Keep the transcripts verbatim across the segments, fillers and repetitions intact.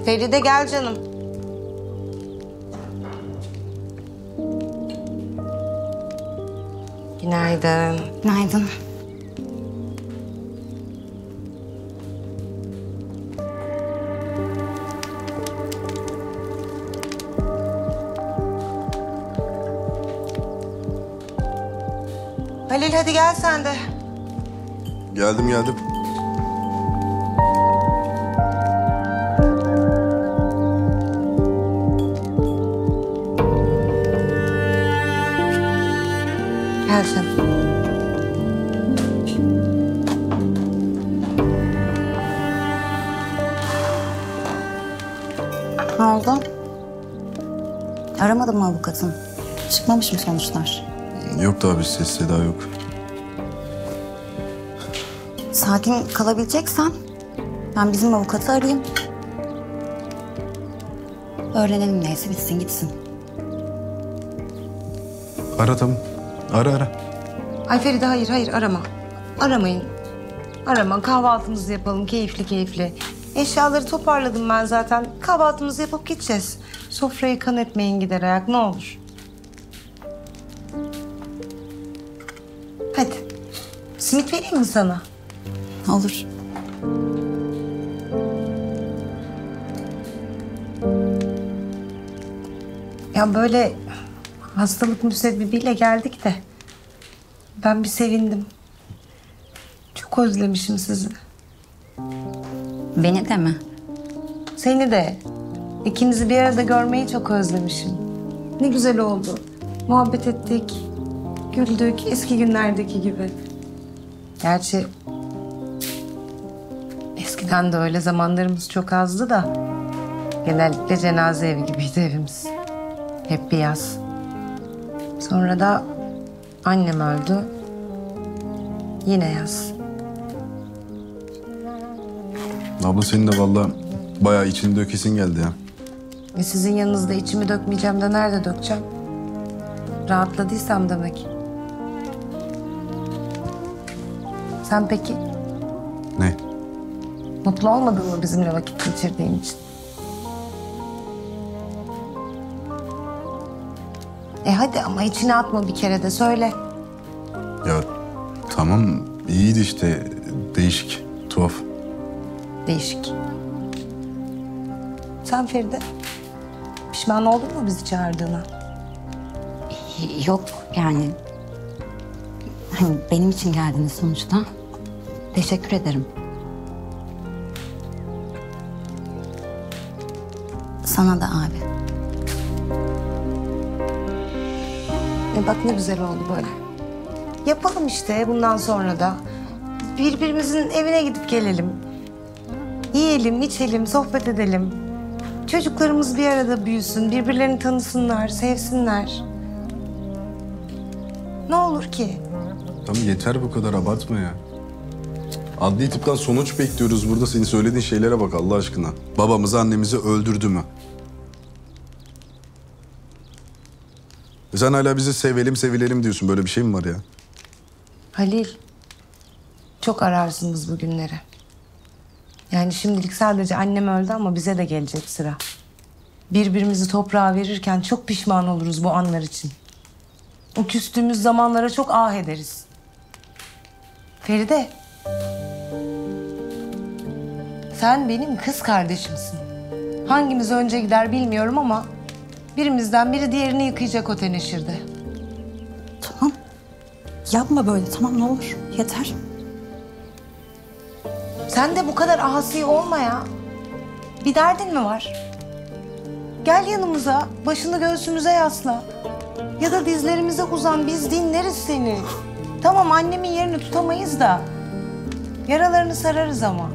Feride gel canım. Günaydın. Günaydın. Halil hadi gel sen de. Geldim geldim. Gel sen. Ne oldu? Aramadın mı avukatın? Çıkmamış mı sonuçlar? Yok da abi, ses seda yok. Sakin kalabileceksen ben bizim avukatı arayayım. Öğrenelim neyse, bitsin gitsin. Ara tamam. Ara ara. Ay Feride hayır hayır arama. Aramayın. Arama, kahvaltımızı yapalım keyifli keyifli. Eşyaları toparladım ben zaten. Kahvaltımızı yapıp gideceğiz. Sofrayı kan etmeyin gider ayak ne olur. Hadi. Simit vereyim mi sana? Olur. Ya böyle hastalık müsebbibiyle geldik de ben bir sevindim. Çok özlemişim sizi. Beni de mi? Seni de. İkinizi bir arada görmeyi çok özlemişim. Ne güzel oldu. Muhabbet ettik, güldük eski günlerdeki gibi. Gerçi eskiden de öyle zamanlarımız çok azdı da genellikle cenaze evi gibiydi evimiz. Hep bir yaz. Sonra da annem öldü. Yine yaz. Abla senin de vallahi bayağı içini dökesin geldi ya. E sizin yanınızda içimi dökmeyeceğim de nerede dökeceğim? Rahatladıysam demek. Sen peki Ne? mutlu olmadın mı bizimle vakit geçirdiğin için? E hadi ama içine atma bir kere de söyle. Ya tamam iyiydi işte. Değişik, tuhaf. Değişik. Sen Feride, pişman oldun mu bizi çağırdığına? Yok yani. Hani benim için geldiniz sonuçta. Teşekkür ederim. Sana da abi. E bak ne güzel oldu böyle. Yapalım işte bundan sonra da. Birbirimizin evine gidip gelelim. Yiyelim, içelim, sohbet edelim. Çocuklarımız bir arada büyüsün, birbirlerini tanısınlar, sevsinler. Ne olur ki? Tamam yeter bu kadar, abartma ya. Adli tıptan sonuç bekliyoruz burada. Senin söylediğin şeylere bak Allah aşkına. Babamızı annemizi öldürdü mü? E sen hala bizi sevelim sevilelim diyorsun. Böyle bir şey mi var ya? Halil, çok ararsınız bu günleri. Yani şimdilik sadece annem öldü ama bize de gelecek sıra. Birbirimizi toprağa verirken çok pişman oluruz bu anlar için. O küstüğümüz zamanlara çok ah ederiz. Feride, sen benim kız kardeşimsin. Hangimiz önce gider bilmiyorum ama birimizden biri diğerini yıkayacak o teneşirde. Tamam. Yapma böyle, tamam, ne olur. Yeter. Sen de bu kadar asi olma ya. Bir derdin mi var? Gel yanımıza, başını göğsümüze yasla. Ya da dizlerimize uzan, biz dinleriz seni. Tamam annemin yerini tutamayız da yaralarını sararız ama.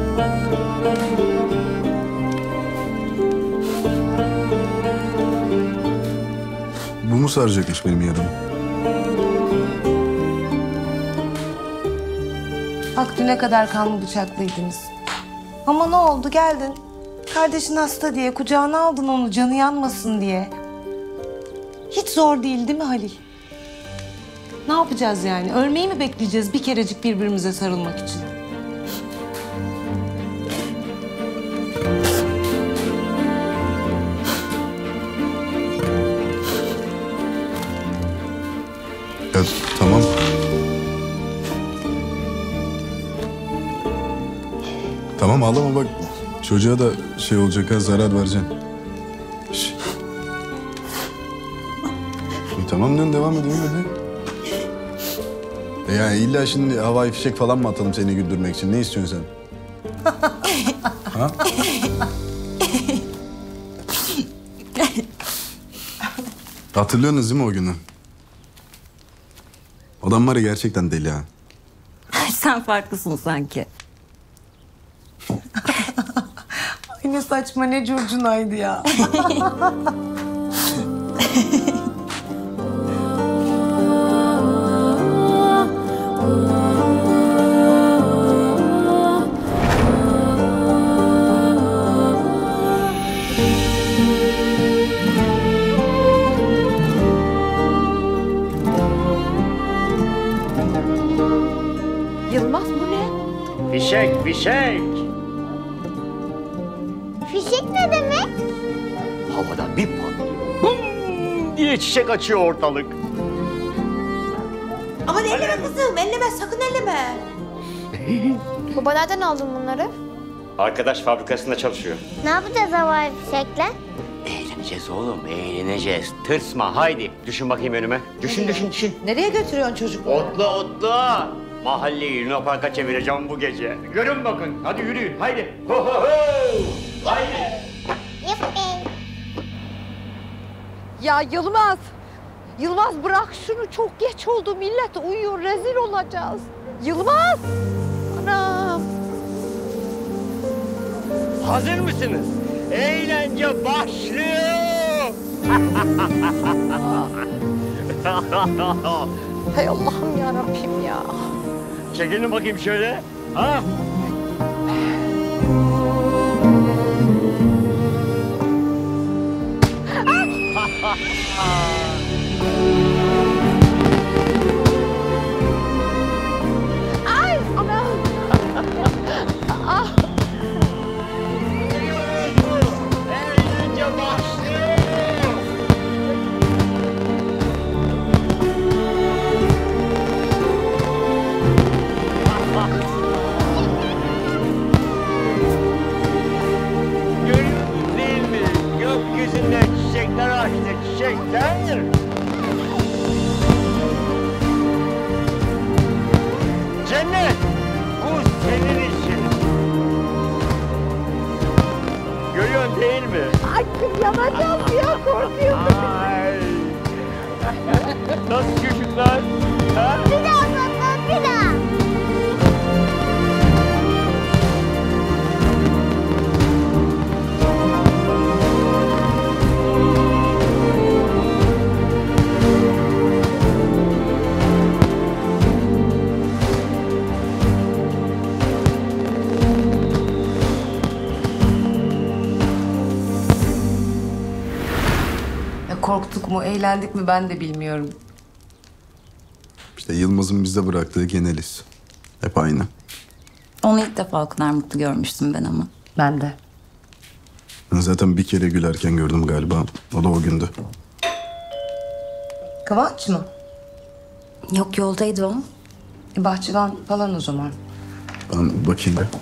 Bu mu saracakmış benim yaramı? Bak düne kadar kanlı bıçaklıydınız. Ama ne oldu geldin. Kardeşin hasta diye kucağına aldın onu canı yanmasın diye. Hiç zor değil değil mi Halil? Ne yapacağız yani? Ölmeyi mi bekleyeceğiz bir kerecik birbirimize sarılmak için? tamam. Tamam ağlama bak. Çocuğa da şey olacak ha, zarar vereceksin. Şş. E, tamam lan, devam edelim hadi. E yani illa şimdi havai fişek falan mı atalım seni güldürmek için? Ne istiyorsun sen? Ha? Hatırlıyorsunuz değil mi o günü? Adam var ya, gerçekten deli ha. Sen farklısın sanki. Ay ne saçma, ne curcunaydı ya. Yılmaz bu ne? Fişek, fişek. Fişek ne demek? Havada bir patlıyor. Bum diye çiçek açıyor ortalık. Aman elleme kızım, elleme, sakın elleme. Baba nereden aldın bunları? Arkadaş fabrikasında çalışıyor. Ne yapacağız havai fişekle? Eğleneceğiz oğlum, eğleneceğiz. Tırsma, haydi. Düşün bakayım önüme. Düşün, düşün, düşün. Nereye götürüyorsun çocukları? Otlu, otlu. Mahalleyi Luna Park'a çevireceğim bu gece. Görün bakın, hadi yürüyün, haydi. Ho ho ho! Haydi. Yuppi. Ya Yılmaz, Yılmaz bırak şunu, çok geç oldu, millet uyuyor, rezil olacağız. Yılmaz! Anam! Hazır mısınız? Eğlence başlıyor. Hay Allah'ım ya Rabbim ya. Çekilin bakayım şöyle. Ha? Ay anam! Eğlence başlıyor. Görüyorsunuz değil mi? Gökyüzünde çiçekler açtı, çiçekler. Cennet, bu senin için. Görüyorsun değil mi? Ay kız yanacağım ya, korkuyorum. Ay. Nasıl çocuklar? Ha? Bir daha patlat, bir daha. Ya korktuk mu, eğlendik mi ben de bilmiyorum. İşte Yılmaz'ın bizde bıraktığı geneliz. Hep aynı. Onu ilk defa o kadar mutlu görmüştüm ben ama. Ben de. Ben zaten bir kere gülerken gördüm galiba. O da o gündü. Kıvanç mı? Yok, yoldaydı o. E, bahçıvan falan o zaman. Ben bakayım bir.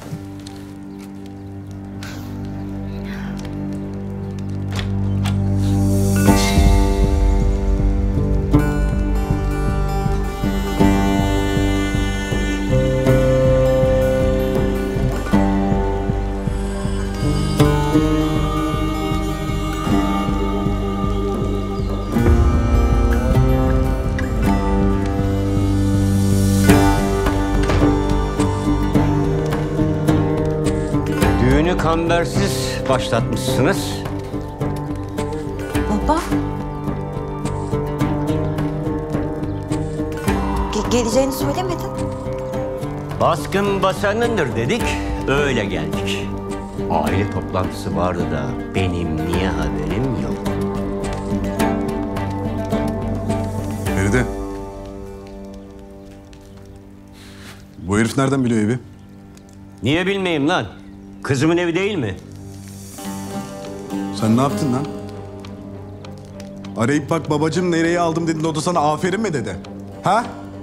Düğünü kambersiz başlatmışsınız. Baba. Ge- geleceğini söylemedin. Baskın basanındır dedik, öyle geldik. Aile toplantısı vardı da benim niye haberim yok? Feride. Bu herif nereden biliyor evi? Niye bilmeyeyim lan? Kızımın evi değil mi? Sen ne yaptın lan? Arayıp bak babacığım nereye aldım dedin, o da sana aferin mi dedi? Ha?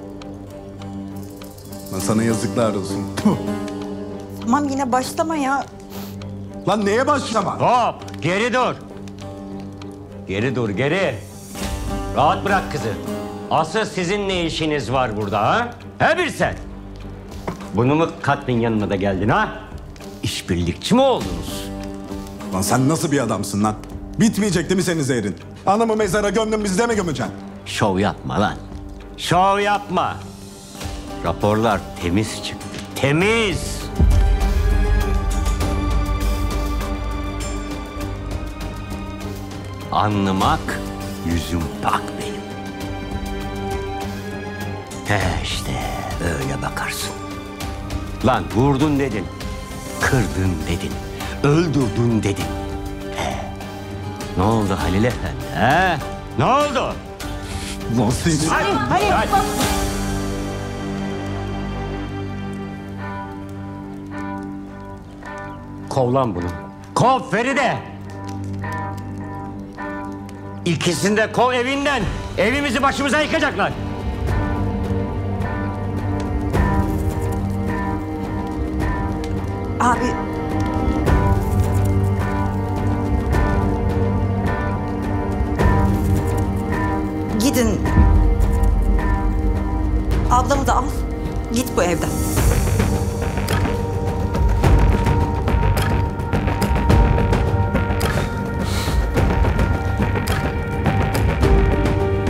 Lan sana yazıklar olsun. Puh. Tamam yine başlama ya. Lan neye başlama? Hop, geri dur. Geri dur, geri. Rahat bırak kızı. Asıl sizin ne işiniz var burada ha? He bir sen? Bunu mu kattın yanına da geldin ha? İşbirlikçi mi oldunuz? Lan sen nasıl bir adamsın lan? Bitmeyecek değil mi senin zehrin? Anamı mezara gömdün, bizi de mi gömeceksin? Şov yapma lan. Şov yapma. Raporlar temiz çıktı. Temiz. Anlamak yüzüm bak benim. He işte öyle bakarsın. Lan vurdun dedin. Kırdın dedin. Öldürdün dedin. He. Ne oldu Halil Efendi he? Ne oldu? Lan seni... Hayır, hayır. Kov lan bunu. Kov Feride. İkisini de kov evinden. Evimizi başımıza yıkacaklar. Abi. Gidin. Ablamı da al. Git bu evden.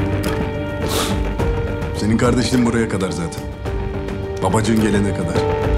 Senin kardeşliğin buraya kadar zaten. Babacığın gelene kadar.